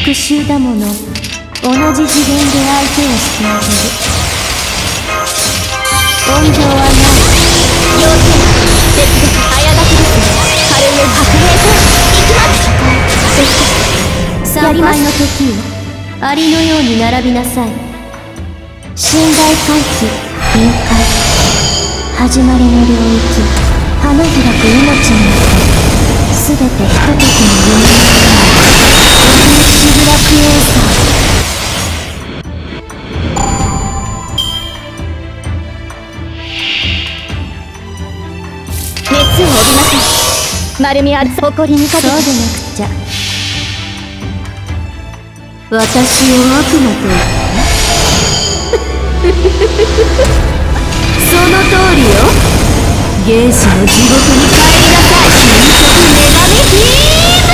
復讐だもの。同じ次元で相手をしてあげる。温情はない。要点絶絶早書きですね。軽め白兵戦行きます。参拝の時をアリのように並びなさい。信頼回帰臨界始まりの領域花開く命によって全てひとときの夢のシグラクエーサー。熱を帯びなさい。丸みある誇りにかけて。そうでなくっちゃ。私を悪魔と言ったその通りよ。原始の地獄に帰りなさい。究極女神ヒーム。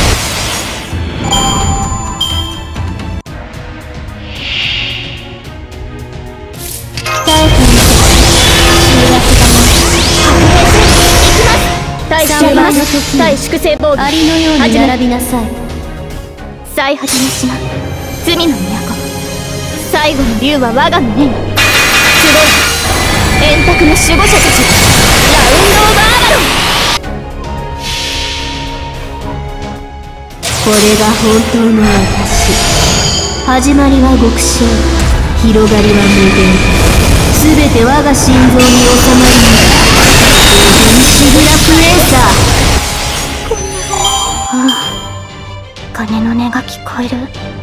耐えてみて。集約だな。白兵戦行きます。対粛清防御アリのように並びなさい。最果ての島罪の都最後の竜は我が胸に。集う円卓の守護者たちラウンドオブアーバロン。これが本当の私。始まりは極小、広がりは無限。全て我が心臓に収まります。シグラクエーサー。ああ、鐘の音が聞こえる。